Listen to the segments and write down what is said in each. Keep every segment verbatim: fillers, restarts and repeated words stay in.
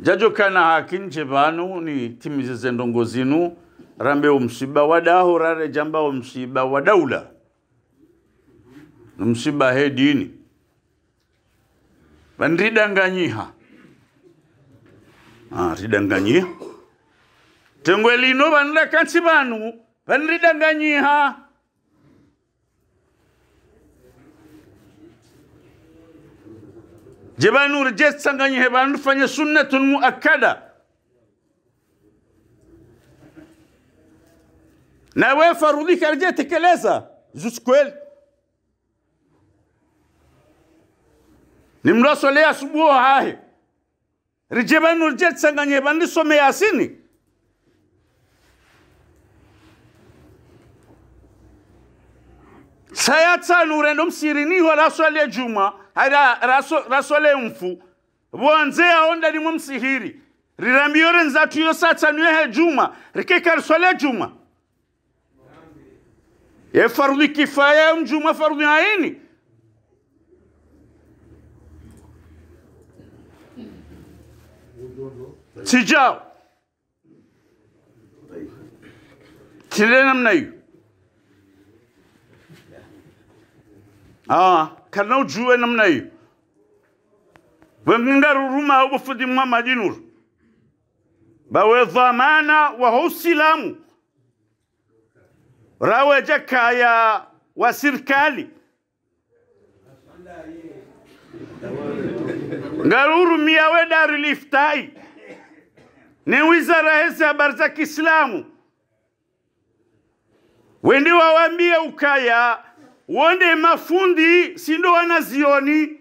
Jajo kana hakinje banu ni timize zendongo zinu rambe umsiba wadaho rare jamba umsiba wadaula umsiba hedini bandidanganyiha ah ridanganyiha tengwelino banla kansi banu bandidanganyiha jebanu rjet sanganyihe banu fanya sunnatun muakkada na we farudhi karje tekeleza juskweli nimrasole asubuhi hahe rijebanu rjet sanganyihe banu some yasini sayatsa nurendo msirini wala swali juma hada raso rasole mfu bonze aonda ni mumsihiri rirambiore nzatu yo satsa niwe juma rikeka swali juma ye farudhi kifaya mjuma farudhi aini sijao tile namna hiyo ah kana ujue namna hiyo wenginga ruruma ubufudi Muhammad Nur bawe dhamana wa uislamu rawe jakaya wa serikali ngaruru miawe Darul Iftai ni wizara hizi habari za Kiislamu wendi waambia ukaya wonde mafundi sindo wanazioni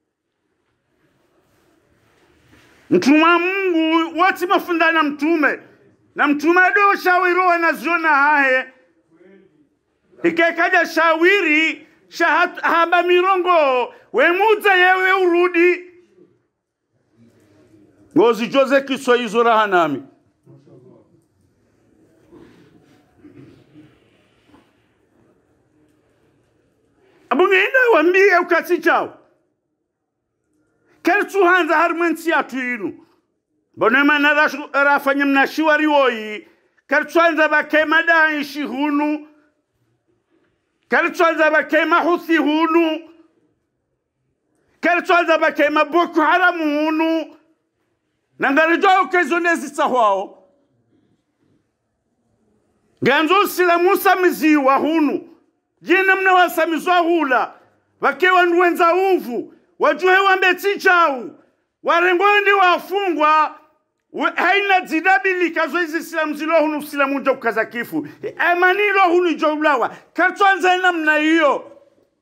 mtuma Mungu wati mafunda na mtume na mtume do shawiro wanaziona hahe ikekaja shawiri shahat haba mirongo we muza yewe urudi ngozi Jose kiswa izora hanami abungenda wambie ukati chao keltu hanza harmensi atuinu bonema na rafanya mnashiwari woi keltu hanza bakema daishi hunu keltu hanza bakema huthi hunu keltu hanza bakema Boko Haram hunu nangarijo ukezonezi sahwao ganzo sila Musa miziwa hunu jina mna wasamizwa hula wakewa nduenza uvu wajue wambeti chau warengondi wafungwa haina zidabili kazo hizi silamu zilo hunu silamu nja kukaza kifu emanilo hunu joulawa katuanza ina mna hiyo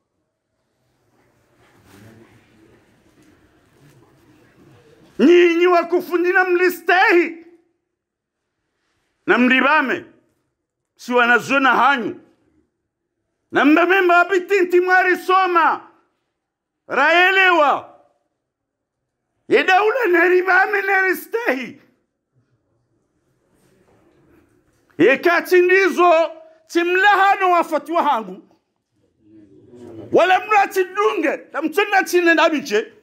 nyinyi wakufundina mlistehi na mlibame si wanazona hanyu na mbememba apitinti mwari soma raelewa yedaula neribame neristehi yekati ndizo timlahano wafatwa hangu wala mrati dunge na mtenda chine nabiche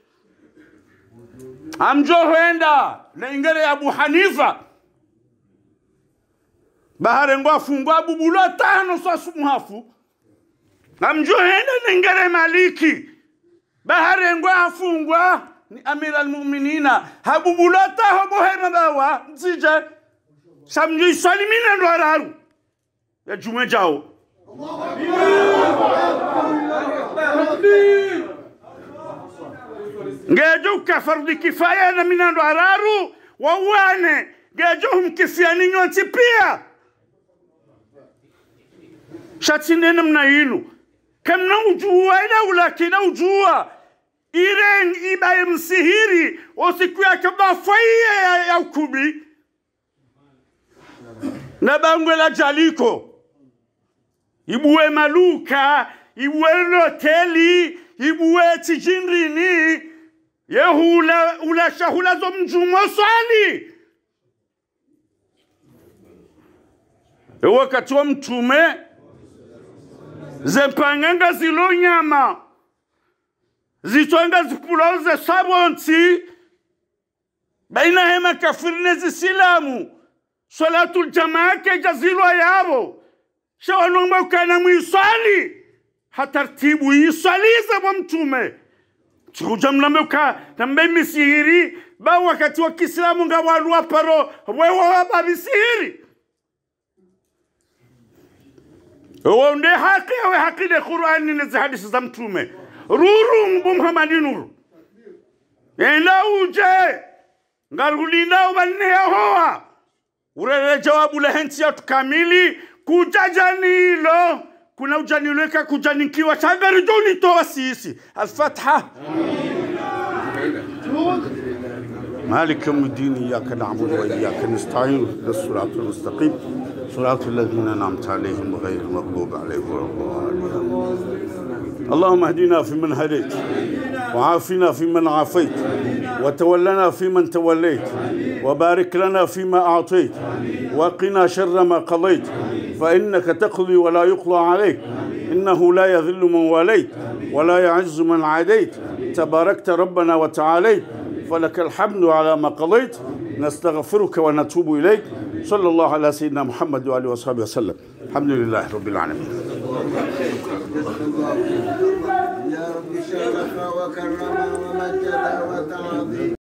amjo huenda na ingere ya Abu Hanifa bahare ngwa fungwa bubula tano sasu muhafu amjo huenda na ingere Maliki bahare ngwa afungwa ni Amir al-Mu'minina habubula taho bohema bawa nzije samjo salimina ndo araru ya jume jao ngejo kafardi kifaya na minando araru wawane ngejo mkifia nyonti pia shatine namna hinu kamna ujua ila ulakina ujua ire ibaye msihiri osiku ya kabafaiya ya, ya ukubi na bangwe la jaliko ibuwe maluka ibuwe loteli ibuwe tijinrini yehula ula shahula zo mjumo swali wakati wa mtume zepanganga zilo nyama zitonga zipulauze sabonti baina hema kafiri na zisilamu salatul jamaa ke jazilwa yabo shawanomba kana muisali hatartibu yisaliza kwa mtume tukujamlambe ka tambe misihiri ba wakati wa Kiislamu ngawalu paro wewe waba misihiri wewe nde haki wewe haki de Qur'ani na hadithi za mtume ruru mbu Muhammad nuru enda uje ngarulinda ubanne yahoa urele jawabu la hensi ya tukamili kujajanilo kuna ujanileka kujanikiwa tagari joni toa sisi al-Fatiha مالك يوم الدين إياك نعبد وإياك نستعين للصراط المستقيم صراط الذين أنعمت عليهم غير المغضوب عليهم ولا الضالين اللهم اهدنا فيمن هديت وعافنا فيمن عافيت وتولنا فيمن توليت وبارك لنا فيما أعطيت وقنا شر ما قضيت فإنك تقضي ولا يقضى عليك إنه لا يذل من واليت ولا يعز من عاديت تباركت ربنا وتعاليت فلك الحمد على ما قضيت نستغفرك ونتوب إليك صلى الله على سيدنا محمد وآله وصحبه وسلم الحمد لله رب العالمين يا رب شرف وكرم ومجد وتعظيم